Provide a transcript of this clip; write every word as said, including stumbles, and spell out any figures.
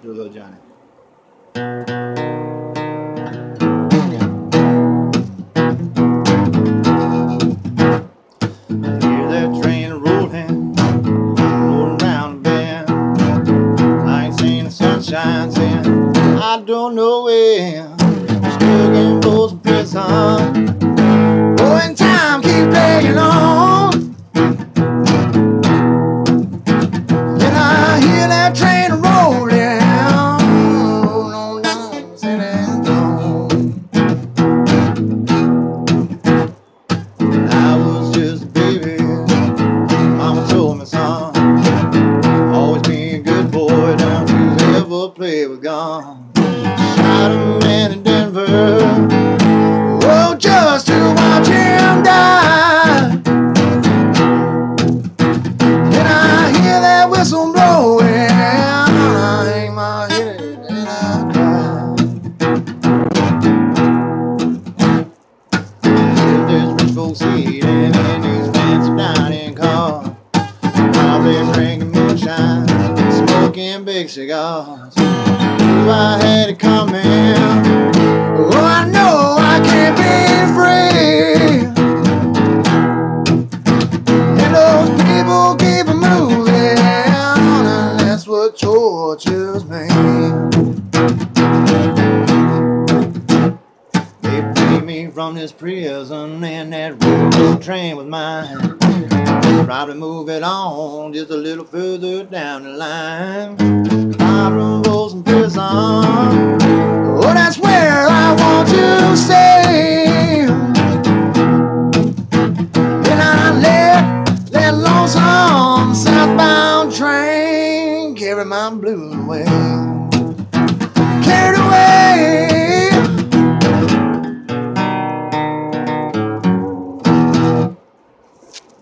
Do a little Johnny. I hear that train rolling, rolling down the bend. I ain't seen the sunshine since I don't know when. Stuck in Folsom Prison. Oh, and time keep dragging on. And I hear that train rolling, rolling on down San Antonio. I was just a baby, mama told me, son, always be a good boy, don't you ever play with guns. Shot a man in Denver, oh, just to watch him die. And I hear that whistle blowing, I hang my head and I cry. There's rich folks eating in these fancy dining cars, while they're drinking moonshine, smoking big cigars. Ooh, I had it coming. Oh, I know I can't be free. And those people keep moving, and that's what tortures me. They freed me from this prison, and that railroad train was mine. Probably move it on just a little further down the line. Far from Folsom Prison, oh, that's where I want to stay. And I let that lonesome southbound train carry my blues away.